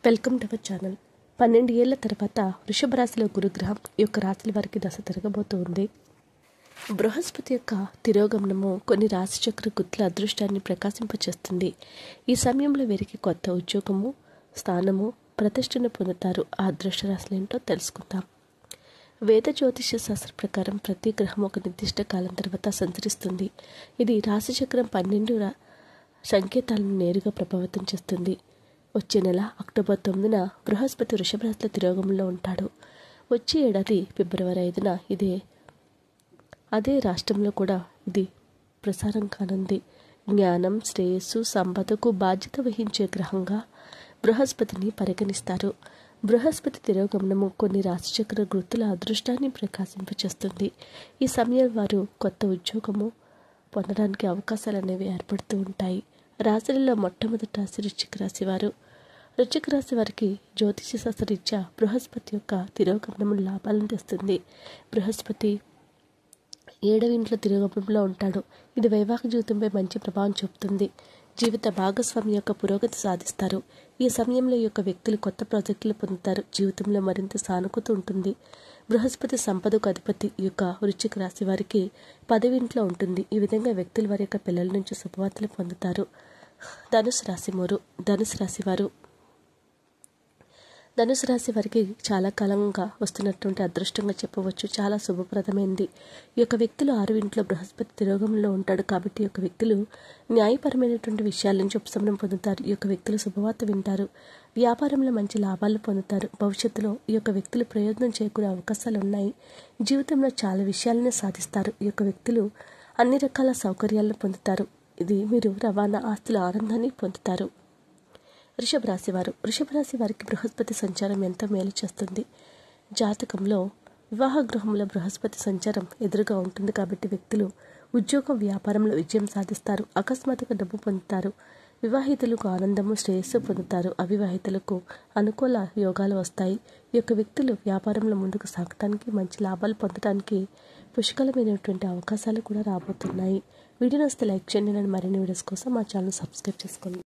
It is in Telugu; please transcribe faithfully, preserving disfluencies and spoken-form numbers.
Welcome to our channel. పన్నెండు ఏళ్ల తర్వాత వృషభ రాశిలో గురుగ్రహం ఈ యొక్క రాశుల వారికి దశ తిరగబోతుంది. బృహస్పతి యొక్క తిరోగమనము కొన్ని రాశిచక్ర గుర్తుల అదృష్టాన్ని ప్రకాశింపచేస్తుంది. ఈ సమయంలో వీరికి కొత్త ఉద్యోగము, స్థానము, ప్రతిష్టను పొందుతారు. ఆ అదృష్ట రాశులు ఏంటో తెలుసుకుందాం. వేద జ్యోతిష శాస్త్ర ప్రకారం ప్రతి గ్రహం ఒక నిర్దిష్ట కాలం తర్వాత సంచరిస్తుంది. ఇది రాశిచక్రం పన్నెండు రా సంకేతాలను నేరుగా ప్రభావితం చేస్తుంది. వచ్చే నెల అక్టోబర్ తొమ్మిదిన బృహస్పతి వృషభ రాశిలో తిరోగమనంలో ఉంటాడు. వచ్చే ఏడాది ఫిబ్రవరి ఐదున ఇదే అదే రాష్ట్రంలో కూడా ఇది ప్రసారం కానుంది. జ్ఞానం, శ్రేయస్సు, సంపదకు బాధ్యత వహించే గ్రహంగా బృహస్పతిని పరిగణిస్తారు. బృహస్పతి తిరోగమనము కొన్ని రాశిచక్ర గుర్తుల అదృష్టాన్ని ప్రకాశింపచేస్తుంది. ఈ సమయం వారు కొత్త ఉద్యోగము పొందడానికి అవకాశాలు అనేవి ఏర్పడుతూ ఉంటాయి. రాశులలో మొట్టమొదటి రాశి వృశ్చిక రాశి వారు. వృశ్చిక రాశి వారికి జ్యోతిష శాస్త్రరీత్యా బృహస్పతి యొక్క తిరోగమనము లాభాలను తెస్తుంది. బృహస్పతి ఏడవ ఇంట్లో తిరోగమనంలో ఉంటాడు. ఇది వైవాహిక జీవితంపై మంచి ప్రభావం చూపుతుంది. జీవిత భాగస్వామి యొక్క పురోగతి సాధిస్తారు. ఈ సమయంలో ఈ యొక్క వ్యక్తులు కొత్త ప్రాజెక్టులు పొందుతారు. జీవితంలో మరింత సానుకూలత ఉంటుంది. బృహస్పతి సంపదకు అధిపతి ఈ యొక్క వృశ్చిక రాశి వారికి పదవింట్లో ఉంటుంది. ఈ విధంగా వ్యక్తులు వారి యొక్క పిల్లల నుంచి శుభవార్తలు పొందుతారు. ధనుసు రాశి వారు ధనుసు రాశి వారు ధనుసు రాశి వారికి చాలా కాలంగా వస్తున్నటువంటి అదృష్టంగా చెప్పవచ్చు. చాలా శుభప్రదమైనది. ఈ యొక్క వ్యక్తులు ఆరు ఇంట్లో బృహస్పతి తిరోగమనంలో ఉంటాడు కాబట్టి ఈ యొక్క వ్యక్తులు న్యాయపరమైనటువంటి విషయాల నుంచి ఉపశమనం పొందుతారు. ఈ యొక్క వ్యక్తులు శుభవార్త వింటారు. వ్యాపారంలో మంచి లాభాలు పొందుతారు. భవిష్యత్తులో ఈ యొక్క వ్యక్తులు ప్రయోజనం చేకూరే అవకాశాలు ఉన్నాయి. జీవితంలో చాలా విషయాలను సాధిస్తారు. ఈ యొక్క వ్యక్తులు అన్ని రకాల సౌకర్యాలను పొందుతారు. ఇది మీరు రవాణా ఆస్తుల ఆనందాన్ని పొందుతారు. వృషభ రాశి వారు వృషభ రాశి వారికి బృహస్పతి సంచారం ఎంతో మేలు చేస్తుంది. జాతకంలో వివాహ గృహంలో బృహస్పతి సంచారం ఎదురుగా ఉంటుంది కాబట్టి వ్యక్తులు ఉద్యోగం, వ్యాపారంలో విజయం సాధిస్తారు. అకస్మాత్తుగా డబ్బు పొందుతారు. వివాహితులకు ఆనందము, శ్రేయస్సు పొందుతారు. అవివాహితులకు అనుకూల యోగాలు వస్తాయి. ఈ యొక్క వ్యక్తులు వ్యాపారంలో ముందుకు సాగటానికి, మంచి లాభాలు పొందడానికి పుష్కలమైనటువంటి అవకాశాలు కూడా రాబోతున్నాయి. వీడియో వస్తే లైక్ చేయండి. నేను మరిన్ని వీడియోస్ కోసం మా ఛానల్ సబ్స్క్రైబ్ చేసుకోండి.